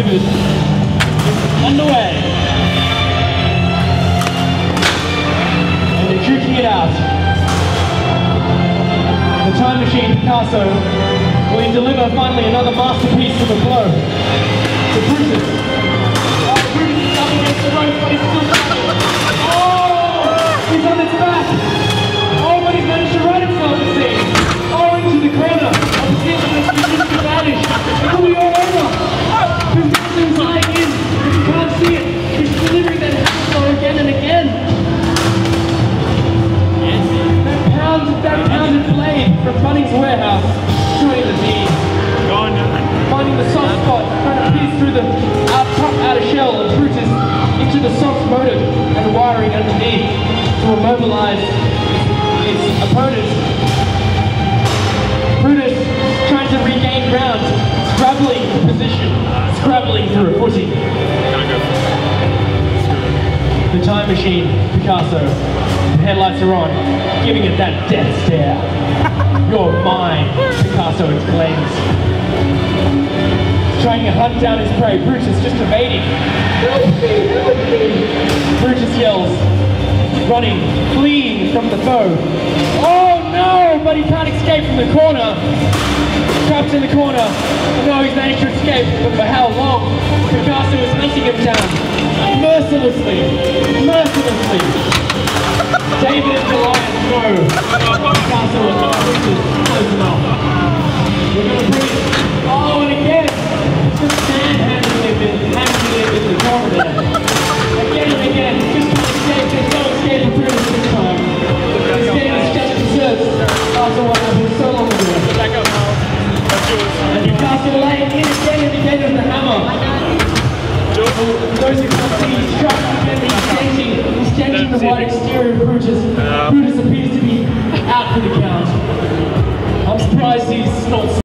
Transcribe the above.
delivered is underway. And they're duking it out. The Time Machine Picasso will deliver finally another masterpiece of a blow to Brutus. Oh, Brutus is up against the rope, but he's still battling. Oh! He's on its back! Oh, but he's managed to right himself, it seems. Oh, into the corner. Oh, the seems that he's just vanished. It will be all over. Picasso's lying in. If you can't see it, he's delivering that hammer again and again. That pounded blade from Bunnings Warehouse, joining the knee. Finding the soft spot, trying to pierce through the outer shell of Brutus into the soft motive and the wiring underneath to immobilize its opponent. Brutus trying to regain ground, scrabbling the position, scrabbling through a footing. The Time Machine Picasso, the headlights are on, giving it that death stare. You're mine, Picasso exclaims. Trying to hunt down his prey, Brutus just evading. Help me, help me! Brutus yells, running, fleeing from the foe. Oh no, but he can't escape from the corner. Trapped in the corner. No, he's managed to escape, but for how long? Picasso is hunting him down. Mercilessly. Mercilessly. David and Goliath, no. Picasso is not close enough. We're going to bring it. Oh, and again. Just handling him in the corner there. Again and again. Just trying to escape. There's no escaping through this time. This game is just deserves after what happened so long ago. Back up, and Picasso laying in again and again with the hammer. Those who can't see, he's striking again, he's changing the white exterior of Brutus. Brutus appears to be out for the count. I'm surprised he's not